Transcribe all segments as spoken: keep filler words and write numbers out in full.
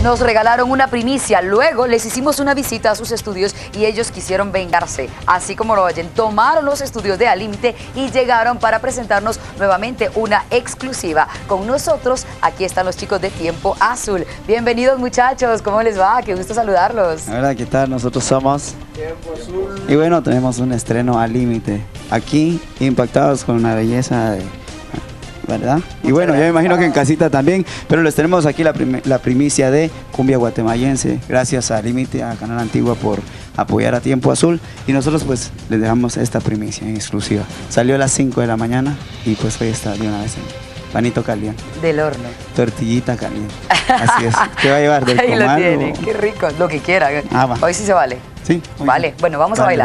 nos regalaron una primicia. Luego les hicimos una visita a sus estudios y ellos quisieron vengarse. Así como lo oyen, tomaron los estudios de Al Límite y llegaron para presentarnos nuevamente una exclusiva. Con nosotros, aquí están los chicos de Tiempo Azul. Bienvenidos, muchachos, ¿cómo les va? Qué gusto saludarlos. Hola, ¿qué tal? Nosotros somos Tiempo Azul. Y bueno, tenemos un estreno Al Límite. Aquí, impactados con una belleza de... ¿verdad? Y bueno, yo me imagino que en casita también, pero les tenemos aquí la, prim la primicia de cumbia guatemayense. Gracias a Límite, a Canal Antigua por apoyar a Tiempo Azul, y nosotros pues les dejamos esta primicia en exclusiva. Salió a las cinco de la mañana y pues hoy está de una vez en panito caliente. Del horno. Tortillita caliente. Así es. ¿Qué va a llevar? ¿Del Ahí comal lo tiene, o...? qué rico, lo que quiera. Ah, va. Hoy sí se vale. Sí. Vale, bien. bueno, vamos Vale. a bailar.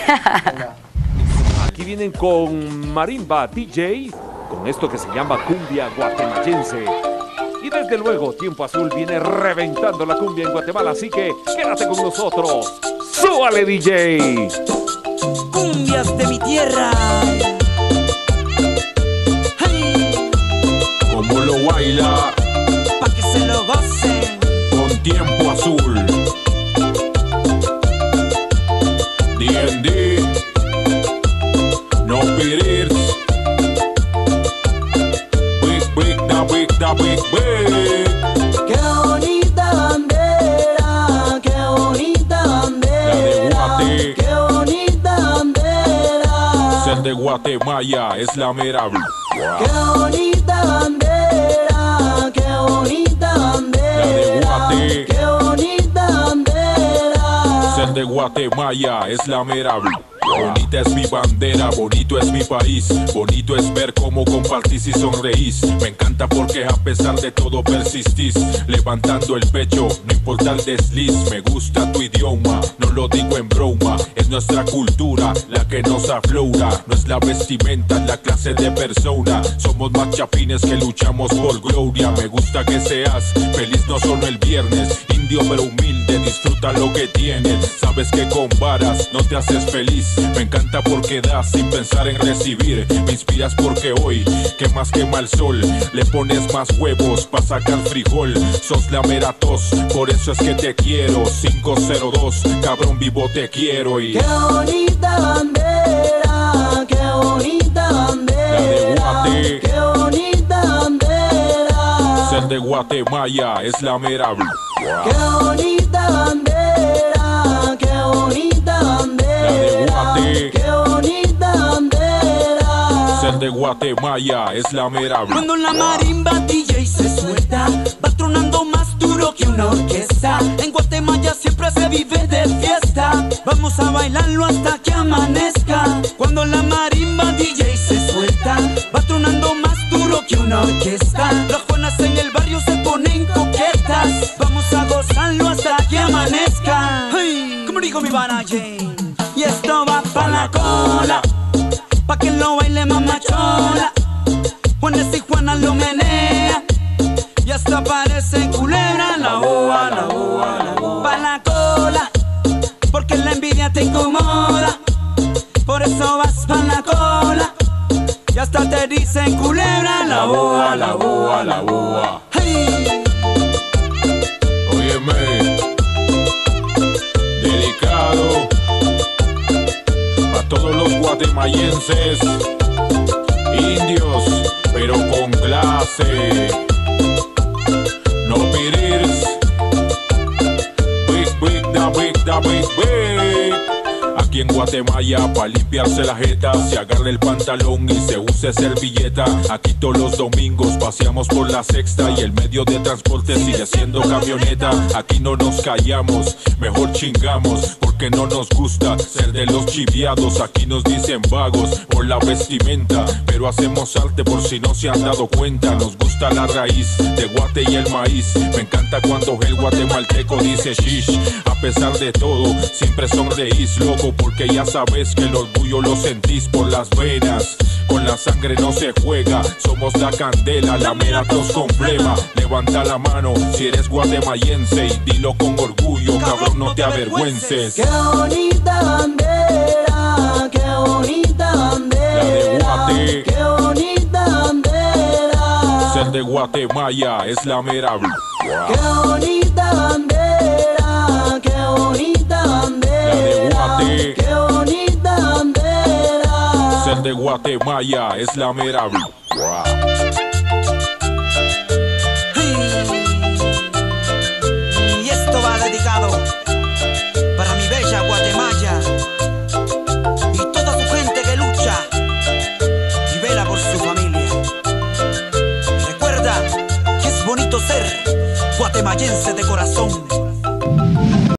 Aquí vienen con Marimba D J, con esto que se llama cumbia guatemayense. Y desde luego, Tiempo Azul viene reventando la cumbia en Guatemala, así que quédate con nosotros. ¡Súbale, D J! Cumbias de mi tierra. Hey, Como lo baila pa' que se lo gocen. con Tiempo Azul. D and D, no pirir. Big, big, da big, da big, big. Qué bonita bandera, qué bonita bandera. La de Guate. Qué bonita bandera. Ser de Guatemala es la mera. Qué bonita bandera, qué bonita bandera. La de Guate. Qué bonita bandera. Ser de Guatemala es la mera. Bonita es mi bandera, bonito es mi país. Bonito es ver cómo compartís y sonreís. Me encanta porque a pesar de todo persistís, levantando el pecho, no importa el desliz. Me gusta tu idioma, no lo digo en broma. Es nuestra cultura la que nos aflora. No es la vestimenta, es la clase de persona. Somos más chapines que luchamos por gloria. Me gusta que seas feliz no solo el viernes. Indio pero humilde, disfruta lo que tienes. Sabes que con varas no te haces feliz. Me encanta porque das sin pensar en recibir. Me inspiras porque hoy, que más quema el sol, le pones más huevos pa' sacar frijol. Sos la mera tos, por eso es que te quiero. Cinco cero dos, cabrón vivo te quiero. Y Qué bonita bandera, qué bonita bandera. La de Guate. Qué bonita bandera. ser de Guatemala es la mera. Qué bonita bandera, qué bonita bandera. La de Guate. Qué bonita bandera. Ser de Guatemala es la mera. Cuando la marimba D J se suelta, va tronando más duro que una orquesta. En Guatemala siempre se vive de fiesta. Vamos a bailarlo hasta que amanezca. Cuando la marimba D J se suelta, va tronando más duro que una orquesta. Las juanas en el barrio se ponen coquetas. Vamos a gozarlo hasta que amanezca. Hey, como dijo mi pana Jane. Y esto va pa' la cola, pa' que lo baile mamachona. Juanes y Juana lo menea y hasta parece culebra. La boa, la boa, la boa. Pa' la cola, porque la envidia te incomoda. Por eso vas pa' la cola y hasta te dicen culebra. La boa, la boa, la boa. Hey. Óyeme, dedicado a todos los guatemayenses, indios, pero con clase. No pirirs, big, big, da big, da big, big. Aquí en Guatemala, pa' limpiarse la jeta, se agarra el pantalón y se use servilleta. Aquí todos los domingos paseamos por la sexta y el medio de transporte sigue siendo camioneta. Aquí no nos callamos, mejor chingamos, porque no nos gusta ser de los chiviados. Aquí nos dicen vagos por la vestimenta, pero hacemos arte por si no se han dado cuenta. Nos gusta la raíz de Guate y el maíz. Me encanta cuando el guatemalteco dice shish. A pesar de todo, siempre sonreís, loco, porque ya sabes que el orgullo lo sentís por las venas. Con la sangre no se juega, somos la candela, la mera tos con flema. Levanta la mano si eres guatemayense y dilo con orgullo, cabrón, no te avergüences. Qué bonita bandera, qué bonita bandera. La de Guate. Qué bonita bandera. Ser de Guatemala es la mera. Qué bonita ser de Guatemala es la mera vida. Y esto va dedicado para mi bella Guatemala y toda su gente que lucha y vela por su familia. Recuerda que es bonito ser guatemayense de corazón.